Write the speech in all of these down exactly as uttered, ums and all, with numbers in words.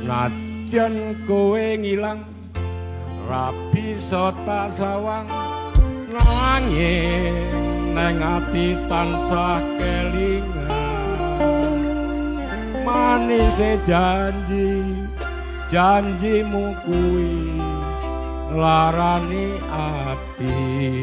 Najan kowe ngilang rabi sota sawang nanging neng ati tansah kelingan manise janji janjimu kuwi larani ati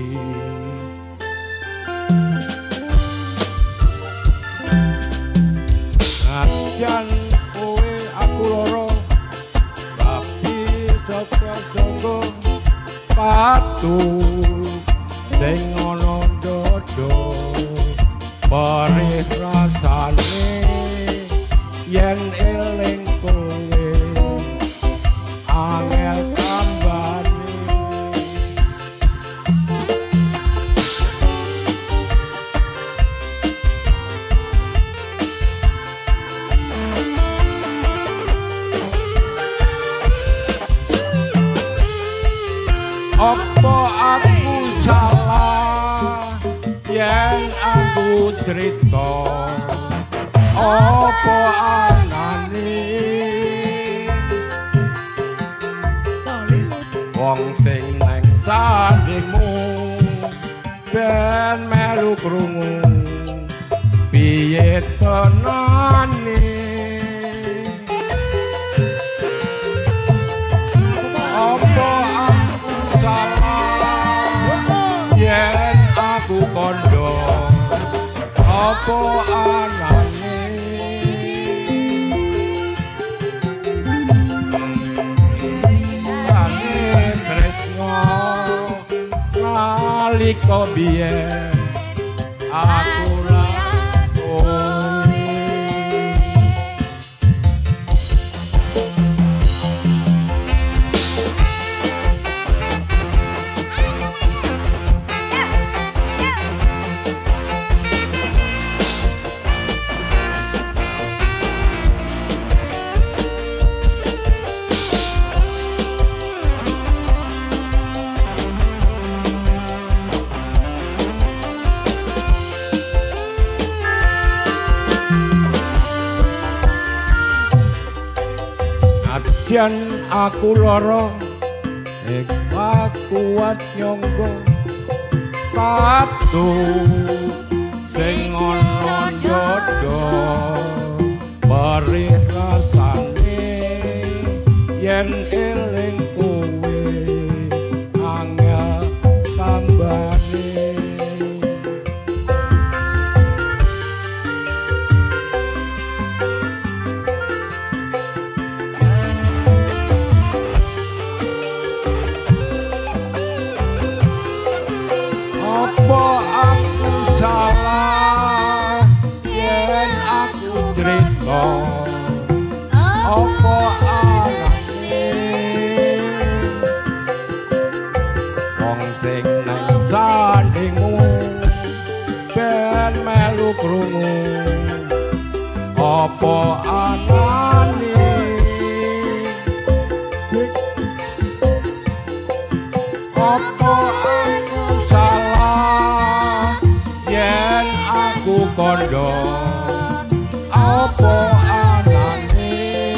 najan kowe aku loro tapi saka sanggo patu sing ana dodo perih rasane yen eling kowe angel tambane apa aku salah yen aku cerita apa anane wong sing neng sandingmu ben melu krungu piye tenane apa aku salah yen aku kondo apa anane ane tresno nalika biyen aku yen aku lara ing kuat nyangga patu sing ana dodo perih rasane yen eling kowe angel tambane apa aku salah yen aku cerita apa anane wong sing nang sandingmu ben melu krungu apa anane apa aku kondo apa anane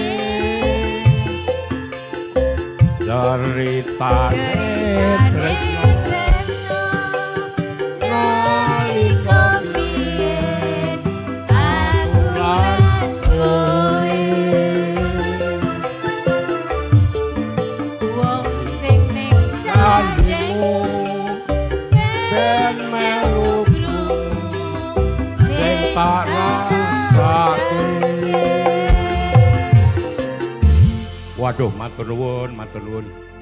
ceritane tresno nalika biyen aku lan kowe wong sing ning sandingmu ben melu tak rasake. Waduh, matur nuwun, matur nuwun.